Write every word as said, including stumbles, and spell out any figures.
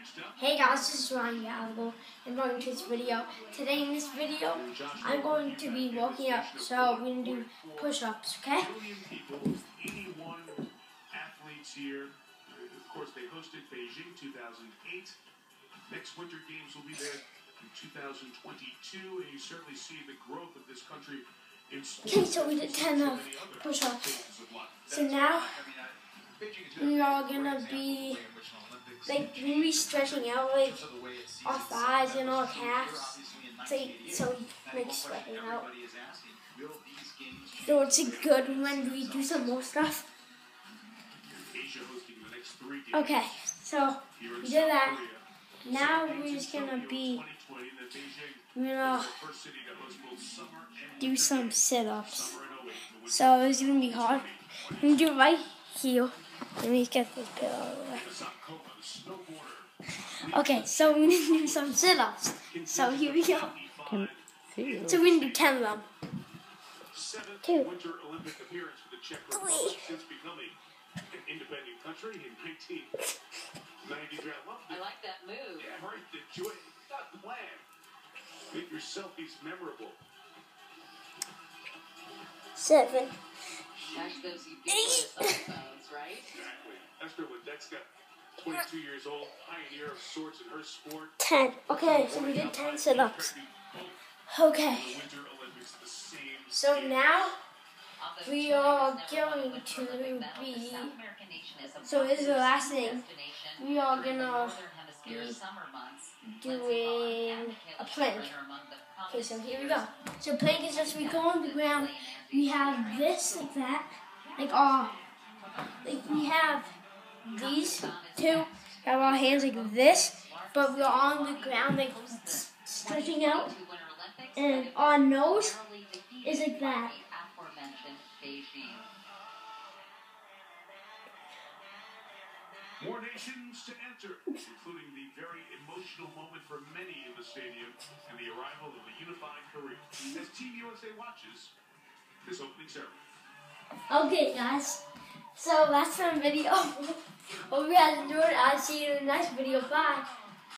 Hey guys, this is Ryan Gallagher and welcome to this video. Today in this video, I'm going to be walking up, so we're going to do push-ups, okay? eighty-one athletes here. Of course, they hosted Beijing two thousand eight. Next Winter Games will be there in two thousand twenty-two, and you certainly see the growth of this country in sports. Okay, so we did ten of push-ups. So now, we are going to be like really stretching out like our thighs and our calves, so, so like sweating out. So it's good when we do some more stuff. Okay, so we did that. Now we're just gonna be, we're gonna do some sit-ups. So it's gonna be hard. I'm gonna do it right here. Let me get this pillow out of the way. Okay, so we're gonna do some sit-ups. So here we go. So we're gonna do ten of them. Two. Three. Independent country in nineteen ninety-three. I like that move. Yeah, right. Enjoy it. Got the plan. Make your selfies memorable. Seven. That's those ubiquitous iPhones, right? Exactly. Esther Ledecka, twenty-two years old, pioneer of sorts in her sport. Ten. Okay, so we did ten sit-ups. Okay. So now we are going to be, so this is the last thing, we are going to be doing a plank. Okay, so here we go. So plank is just we go on the ground, we have this like that, like our, like we have these two, we have our hands like this, but we're on the ground like stretching out, and our nose is like that. More nations to enter, including the very emotional moment for many in the stadium and the arrival of the unified Korea. As Team U S A watches this opening ceremony. Okay, guys. So that's the video. Hope you guys enjoyed. I'll see you in the next video. Bye.